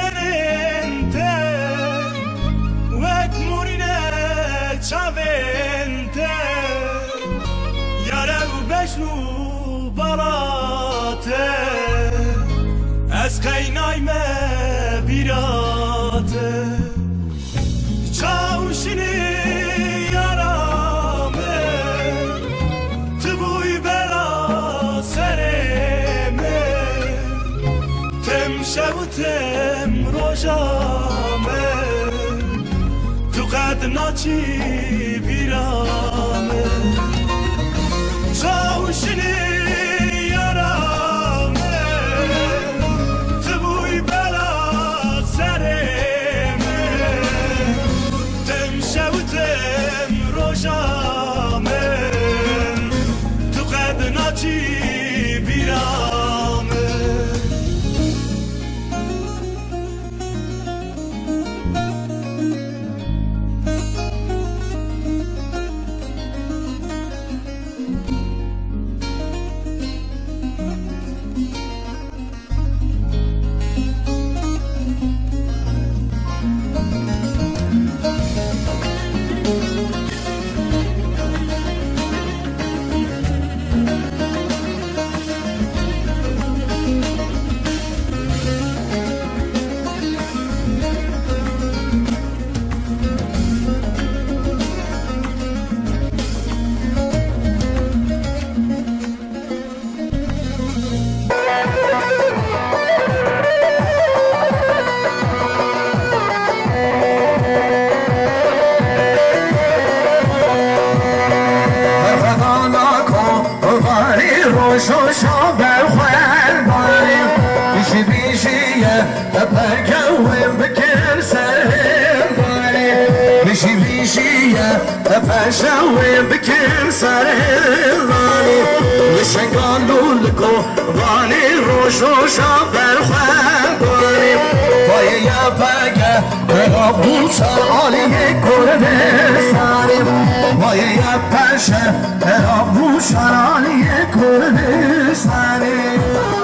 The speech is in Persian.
serente وك مورینه چاونته یارو بشنو بالاته از قینای me بیراته چاوشینی یارامه تبوی بلا سرمه تم شوتم روشامه تو قد ناچی بیرامه چاوشینی یارامه تبوی بلا سرمه تم شوتم روشامه تو قد ناچی بیرامه شوشا بالخير ضارب بيشي بيشي بقوم بكل سرهم ضارب بيشي بيشي بشوم بكل سرهم ضارب وشن قالوا لكو ضاني روشوشا بالخير ضارب ويا يا بقى ربو سالي كرد سارب ويا يا باشا ربو سالي كرد سارب